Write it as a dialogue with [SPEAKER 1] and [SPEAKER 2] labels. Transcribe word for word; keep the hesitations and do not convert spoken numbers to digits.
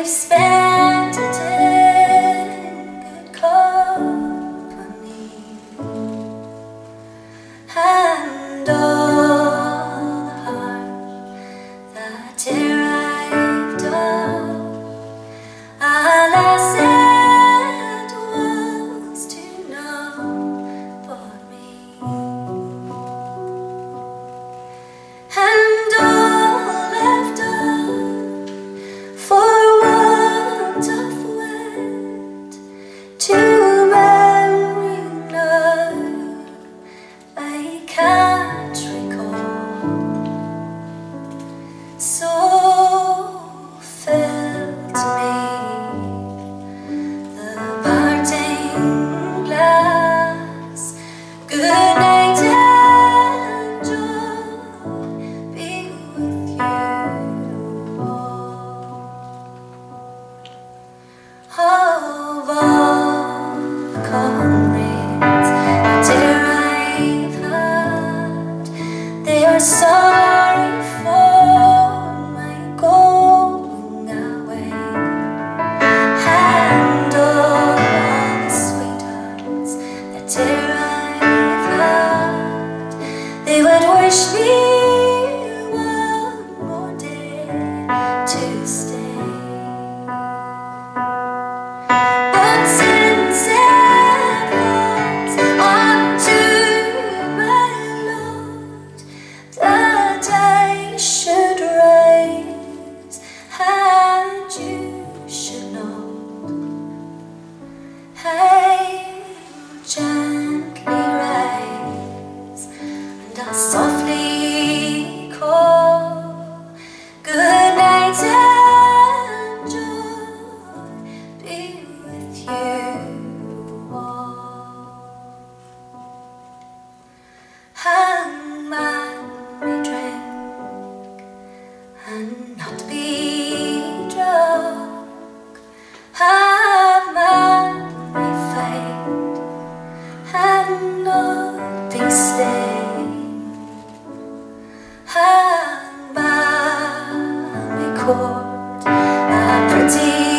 [SPEAKER 1] we've spent it in good company, and all the harm that derived of alas it was to know but me, and all left up for want of wit to memory now I can't recall. So felt me the parting glass. Good night and joy be with you all. Of all comrades dear I've had, they are sorry for my going away, and all the sweethearts that dear I've had, they would wish me one more day to stay. But since it falls unto my lot that I should rise and you should not, I will gently rise and I'll softly call good night and joy be with you all. Hangman may drink and not be drunk, hangman may fight and not be slain, hangman may court a pretty